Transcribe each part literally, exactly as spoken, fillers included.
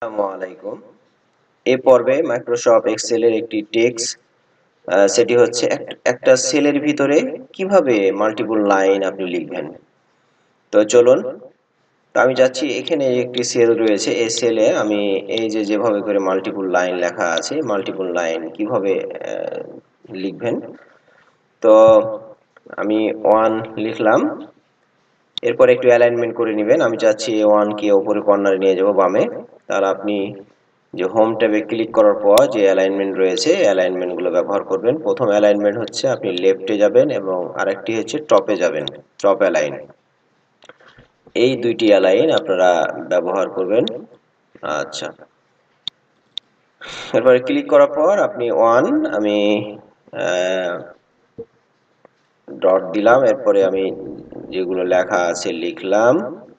আসসালামু আলাইকুম। এই পর্বে মাইক্রোসফট এক্সেলের একটি টেক্সট আহ, সেটি হচ্ছে এক- একটা সেলের ভিতরে কিভাবে মাল্টিপল লাইন আপনি লিখবেন। তো চলুন, তো আমি যাচ্ছি, এখানে একটি সেল রয়েছে, এই সেলে আমি এই যে যেভাবে করে মাল্টিপল লাইন লেখা আছে, মাল্টিপল লাইন কিভাবে আহ, লিখবেন। তো আমি ওয়ান লিখলাম, এরপর একটু অ্যালাইনমেন্ট করে নেবেন। আমি চাচ্ছি ওয়ান কে উপরে কর্নারে নিয়ে যাব বামে। তাহলে আপনি যে হোম ট্যাবে ক্লিক করার পর যে অ্যালাইনমেন্ট রয়েছে, অ্যালাইনমেন্ট গুলো ব্যবহার করবেন। প্রথম অ্যালাইনমেন্ট হচ্ছে আপনি লেফটে যাবেন এবং আরেকটি হচ্ছে টপে যাবেন, টপ অ্যালাইন। এই দুইটি অ্যালাইন আপনারা ব্যবহার করবেন। আচ্ছা, এরপরে ক্লিক করার পর আপনি ওয়ান, আমি ডট দিলাম, এরপরে আমি যেগুলো লেখা আছে লিখলাম।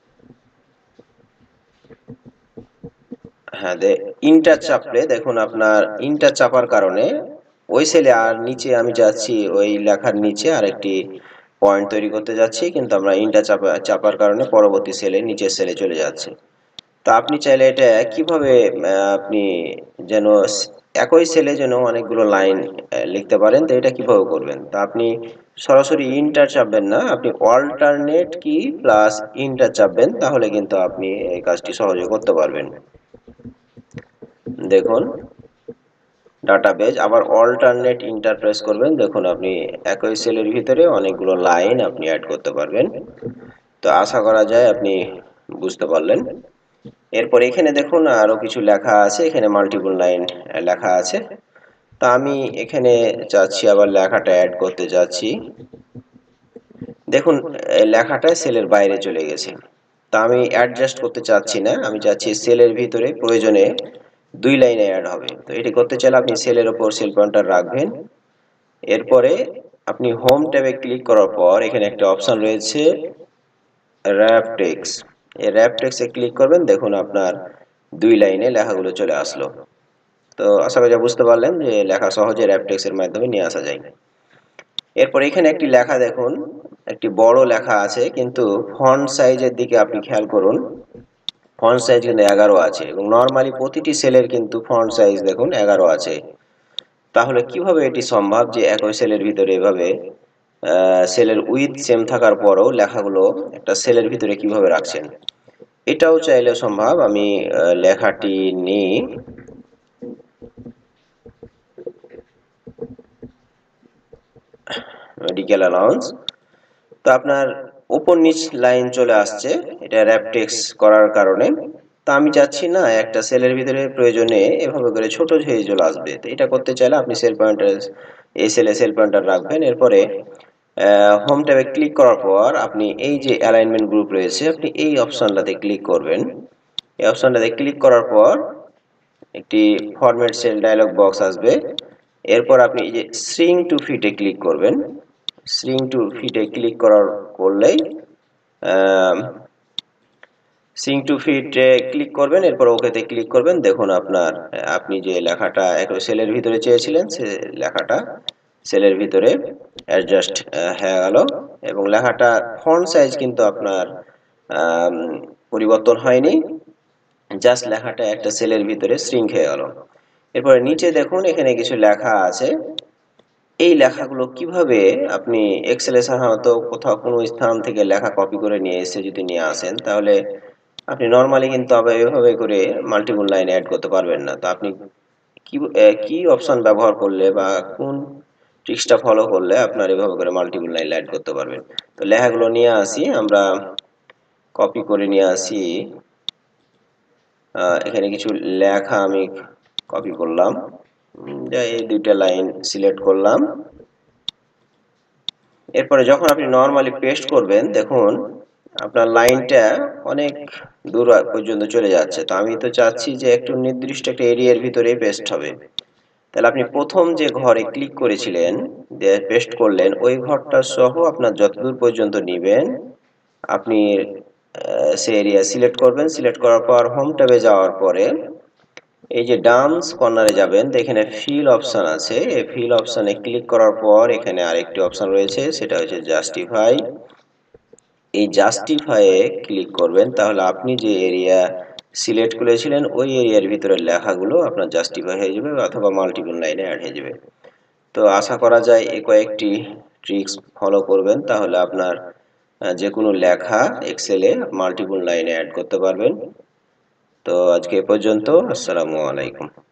হ্যাঁ, দে ইন্টার চাপলে দেখুন, আপনার ইন্টার চাপার কারণে ওই সেলে আর নিচে আমি যাচ্ছি, ওই লেখার নিচে আরেকটি পয়েন্ট তৈরি করতে যাচ্ছি, কিন্তু আমরা ইন্টার চাপা চাপার কারণে পরবর্তী সেলে নিচের সেলে চলে যাচ্ছে। তো আপনি চাইলে এটা কিভাবে আহ, আপনি যেন স- একই সেলে যেন অনেকগুলো লাইন লিখতে পারেন, তো এটা কিভাবে করবেন। তো আপনি সরাসরি ইন্টার চাপবেন না, আপনি অল্টারনেট কি প্লাস ইন্টার চাপবেন, তাহলে কিন্তু আপনি এই কাজটি সহজে করতে পারবেন। দেখুন, ডাটাবেজ আবার অল্টারনেট ইন্টারপ্রেস করবেন, দেখুন আপনি একই সেলের ভিতরে অনেকগুলো লাইন আপনি অ্যাড করতে পারবেন। তো আশা করা যায় আপনি বুঝতে পারলেন। এরপর এখানে দেখুন আরো কিছু লেখা আছে, এখানে মাল্টিপল লাইন লেখা আছে। তা আমি এখানে যাচ্ছি, আবার লেখাটা অ্যাড করতে যাচ্ছি। দেখুন, এই লেখাটা সেলের বাইরে চলে গেছে। তা আমি অ্যাডজাস্ট করতে চাচ্ছি না, আমি চাচ্ছি সেলের ভিতরে প্রয়োজনে দুই লাইনে অ্যাড হবে। তো এটি করতে চাইলে আপনি সেলের ওপর সেল পয়েন্টার রাখবেন। এরপরে আপনি হোম ট্যাবে ক্লিক করার পর এখানে একটা অপশন রয়েছে র্যাপ টেক্সট। এই র্যাপ টেক্সটে ক্লিক করবেন, দেখুন আপনার দুই লাইনে লেখাগুলো চলে আসলো। তো আশা করি বুঝতে পারলেন যে লেখা সহজে র্যাপ টেক্সটের মাধ্যমে নিয়ে আসা যায়। এরপর এখানে একটি লেখা দেখুন, একটি বড় লেখা আছে, কিন্তু ফন্ট সাইজের দিকে আপনি খেয়াল করুন, ফন্ট সাইজ কিন্তু এগারো আছে এবং নর্মালি প্রতিটি সেলের কিন্তু ফন্ট সাইজ দেখুন এগারো আছে। তাহলে কিভাবে এটি সম্ভব যে একই সেলের ভিতরে এভাবে সেলের উইথ সেম থাকার পরও লেখাগুলো একটা সেলের ভিতরে কিভাবে রাখছেন। এটাও চাইলে সম্ভব। আমি আহ, লেখাটি নিই, মেডিকেল অ্যালাউন্স। তো আপনার উপর নিচ লাইন চলে আসছে, এটা র্যাপ টেক্সট করার কারণে। তো আমি চাচ্ছি না একটা সেলের ভিতরে প্রয়োজনে এভাবে করে ছোট হয়ে চলে আসবে। তো এটা করতে চাইলে আপনি সেল পয়েন্টার, এই সেলে সেল পয়েন্টার রাখবেন। এরপরে হোম ট্যাবে ক্লিক করার পর আপনি এই যে অ্যালাইনমেন্ট গ্রুপ রয়েছে, আপনি এই অপশনটাতে ক্লিক করবেন। এই অপশনটাতে ক্লিক করার পর একটি ফরম্যাট সেল ডায়লগ বক্স আসবে। এরপর আপনি এই যে শ্রিঙ্ক টু ফিটে ক্লিক করবেন। শ্রিঙ্ক টু ফিটে ক্লিক করার করলেই সিং টু ফিটে ক্লিক করবেন, এরপর ওকেতে ক্লিক করবেন। দেখুন আপনার আপনি যে লেখাটা একটু সেলের ভিতরে চেয়েছিলেন, সে লেখাটা সেলের ভিতরে অ্যাডজাস্ট হয়ে গেল এবং লেখাটা ফন্ট সাইজ কিন্তু আপনার আম, পরিবর্তন হয়নি, জাস্ট লেখাটা একটা সেলের ভিতরে শ্রিঙ্ক হয়ে গেল। এরপরে নিচে দেখুন এখানে কিছু লেখা আছে। এই লেখাগুলো কিভাবে আপনি এক্সেলে সাধারণত কোথাও কোনো স্থান থেকে লেখা কপি করে নিয়ে এসে যদি নিয়ে আসেন, তাহলে আপনি নরমালি কিন্তু আবার এভাবে করে মাল্টিপল লাইন অ্যাড করতে পারবেন না। তো আপনি কি আহ, কি অপশন ব্যবহার করলে বা কোন ট্রিক্সটা ফলো করলে আপনার এভাবে করে মাল্টিপল লাইন অ্যাড করতে পারবেন। তো লেখাগুলো নিয়ে আসি, আমরা কপি করে নিয়ে আসি। আহ, এখানে কিছু লেখা আমি কপি করলাম, উম, যা এই দুইটা লাইন সিলেক্ট করলাম। এরপরে যখন আপনি নরমালি পেস্ট করবেন, দেখুন আপনার লাইনটা অনেক দূর পর্যন্ত চলে যাচ্ছে। তো আমি তো চাচ্ছি যে একটু নির্দিষ্ট একটা এরিয়ার ভিতরেই পেস্ট হবে। তাহলে আপনি প্রথম যে ঘরে ক্লিক করেছিলেন, যে পেস্ট করলেন, ওই ঘরটা সহ আপনার যতদূর পর্যন্ত নিবেন আপনি আহ, সে এরিয়া সিলেক্ট করবেন। সিলেক্ট করার পর হোম ট্যাবে যাওয়ার পরে এই যে ডান্স কর্নারে যাবেন, তো এখানে ফিল অপশন আছে। এই ফিল অপশনে ক্লিক করার পর এখানে আরেকটি অপশন রয়েছে, সেটা হচ্ছে জাস্টিফাই। এই জাস্টিফাই এ ক্লিক করবেন, তাহলে আপনি যে এরিয়া সিলেক্ট করেছিলেন ওই এরিয়ার ভিতরে লেখাগুলো আপনার জাস্টিফাই হয়ে যাবে অথবা মাল্টিপল লাইনে অ্যাড হয়ে যাবে। তো আশা করা যায় এই কয়েকটি ট্রিক্স ফলো করবেন, তাহলে আপনার যে কোনো লেখা এক্সেলে মাল্টিপল লাইনে অ্যাড করতে পারবেন। তো আজকে এ পর্যন্ত। আসসালামু আলাইকুম।